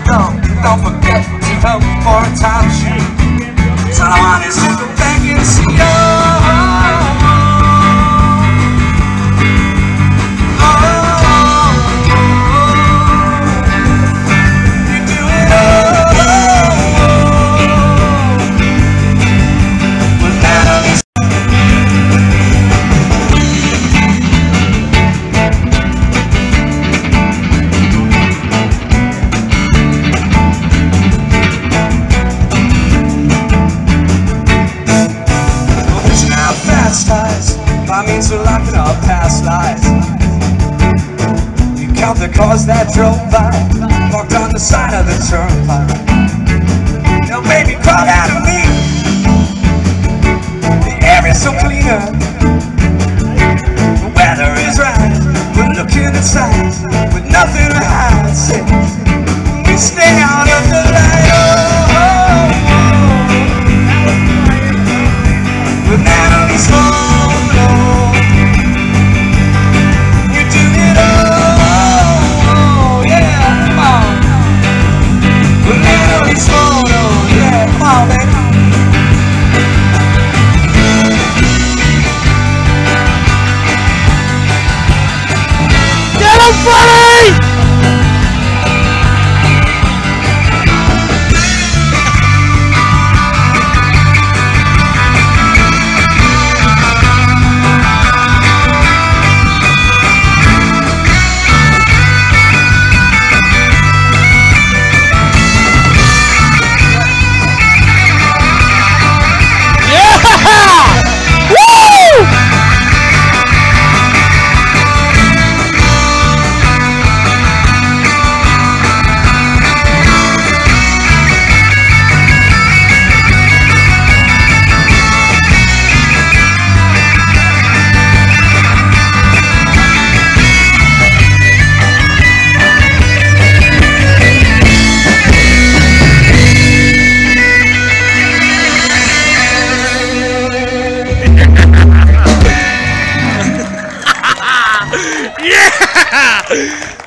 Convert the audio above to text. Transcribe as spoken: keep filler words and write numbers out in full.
Don't, don't forget to help for a time sheet. So I want is to go back and see you. By means of locking up past lives. You count the cars that drove by, parked on the side of the turnpike. Now baby, crawl out of me. The air is so cleaner, the weather is right. We're looking inside with nothing to hide. Say, we stay out of the light. Oh, oh, oh. With Natalie's phone. Yeah!